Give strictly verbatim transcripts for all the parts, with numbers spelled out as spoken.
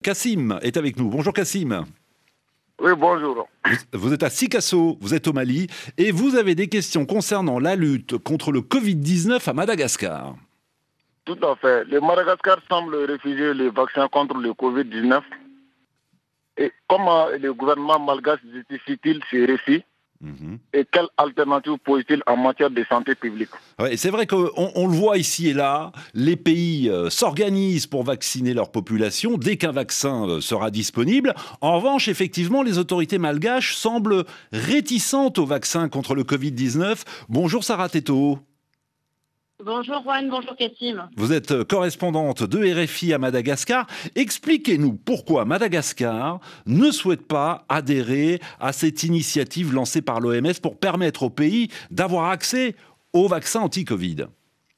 Kassim est avec nous. Bonjour Kassim. Oui, bonjour. Vous, vous êtes à Sikasso, vous êtes au Mali, et vous avez des questions concernant la lutte contre le covid dix-neuf à Madagascar. Tout à fait. Le Madagascar semble refuser les vaccins contre le covid dix-neuf. Et comment le gouvernement malgache justifie-t-il ces récits? Mmh. Et quelle alternative pose-t-il en matière de santé publique? Ouais, c'est vrai qu'on on le voit ici et là, les pays euh, s'organisent pour vacciner leur population dès qu'un vaccin euh, sera disponible. En revanche, effectivement, les autorités malgaches semblent réticentes au vaccin contre le covid dix-neuf. Bonjour Sarah Teto. Bonjour Juan, bonjour Kassim. Vous êtes correspondante de R F I à Madagascar. Expliquez-nous pourquoi Madagascar ne souhaite pas adhérer à cette initiative lancée par l'O M S pour permettre au pays d'avoir accès au vaccin anti-Covid.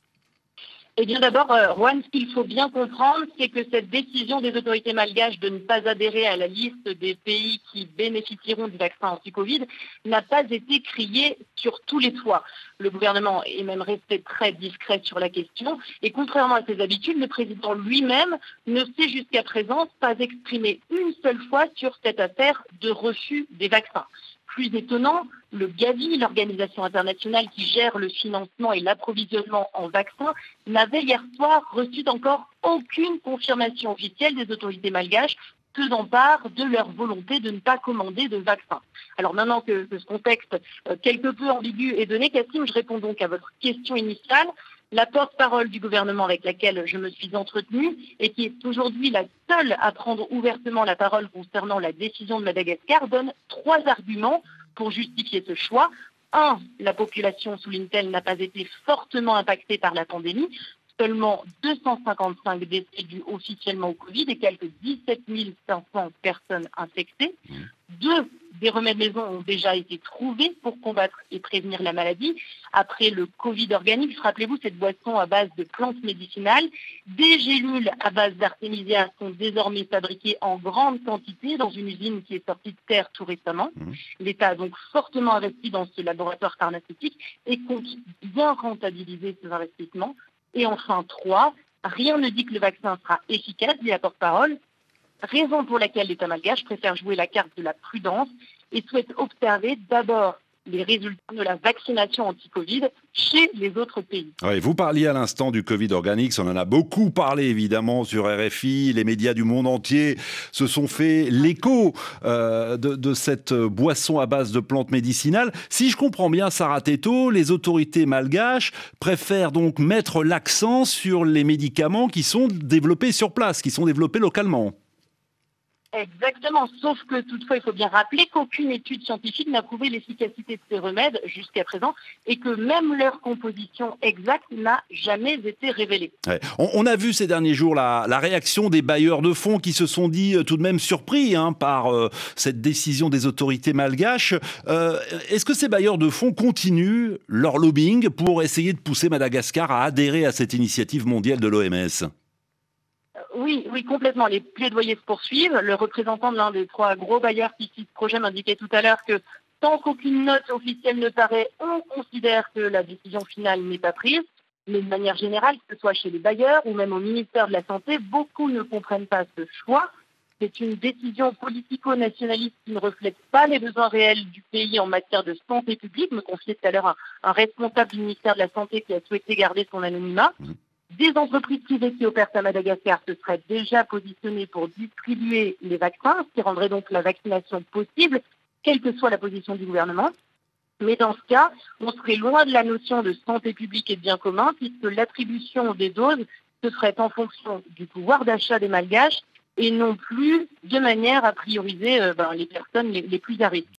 Eh bien d'abord, euh, Juan, ce qu'il faut bien comprendre, c'est que cette décision des autorités malgaches de ne pas adhérer à la liste des pays qui bénéficieront du vaccin anti-Covid n'a pas été criée sur tous les toits. Le gouvernement est même resté très discret sur la question et contrairement à ses habitudes, le président lui-même ne s'est jusqu'à présent pas exprimé une seule fois sur cette affaire de refus des vaccins. Plus étonnant, le Gavi, l'organisation internationale qui gère le financement et l'approvisionnement en vaccins, n'avait hier soir reçu encore aucune confirmation officielle des autorités malgaches faisant part de leur volonté de ne pas commander de vaccins. Alors maintenant que, que ce contexte euh, quelque peu ambigu est donné, Kassim, je réponds donc à votre question initiale. La porte-parole du gouvernement avec laquelle je me suis entretenue et qui est aujourd'hui la seule à prendre ouvertement la parole concernant la décision de Madagascar donne trois arguments pour justifier ce choix. Un, la population, souligne-t-elle, n'a pas été fortement impactée par la pandémie. Seulement deux cent cinquante-cinq décès dus officiellement au Covid et quelques dix-sept mille cinq cents personnes infectées. Deux, des remèdes maison ont déjà été trouvés pour combattre et prévenir la maladie. Après le Covid organique, rappelez-vous cette boisson à base de plantes médicinales, des gélules à base d'artémisia sont désormais fabriquées en grande quantité dans une usine qui est sortie de terre tout récemment. Mmh. L'État a donc fortement investi dans ce laboratoire pharmaceutique et compte bien rentabiliser ces investissements. Et enfin, trois, rien ne dit que le vaccin sera efficace, dit la porte-parole, raison pour laquelle l'État malgache préfère jouer la carte de la prudence et souhaite observer d'abord les résultats de la vaccination anti-Covid chez les autres pays. Oui, vous parliez à l'instant du Covid organique, on en a beaucoup parlé évidemment sur R F I, les médias du monde entier se sont fait l'écho euh, de, de cette boisson à base de plantes médicinales. Si je comprends bien Sarah Teto, les autorités malgaches préfèrent donc mettre l'accent sur les médicaments qui sont développés sur place, qui sont développés localement. Exactement, sauf que toutefois, il faut bien rappeler qu'aucune étude scientifique n'a prouvé l'efficacité de ces remèdes jusqu'à présent et que même leur composition exacte n'a jamais été révélée. Ouais. On, on a vu ces derniers jours la, la réaction des bailleurs de fonds qui se sont dit euh, tout de même surpris hein, par euh, cette décision des autorités malgaches. Euh, est-ce que ces bailleurs de fonds continuent leur lobbying pour essayer de pousser Madagascar à adhérer à cette initiative mondiale de l'O M S ? Oui, oui, complètement. Les plaidoyers se poursuivent. Le représentant de l'un des trois gros bailleurs qui citent ce projet m'indiquait tout à l'heure que tant qu'aucune note officielle ne paraît, on considère que la décision finale n'est pas prise. Mais de manière générale, que ce soit chez les bailleurs ou même au ministère de la Santé, beaucoup ne comprennent pas ce choix. C'est une décision politico-nationaliste qui ne reflète pas les besoins réels du pays en matière de santé publique, me confiait tout à l'heure un, un responsable du ministère de la Santé qui a souhaité garder son anonymat. Des entreprises privées qui opèrent à Madagascar se seraient déjà positionnées pour distribuer les vaccins, ce qui rendrait donc la vaccination possible, quelle que soit la position du gouvernement. Mais dans ce cas, on serait loin de la notion de santé publique et de bien commun, puisque l'attribution des doses se ferait en fonction du pouvoir d'achat des Malgaches et non plus de manière à prioriser euh, ben, les personnes les, les plus à risque.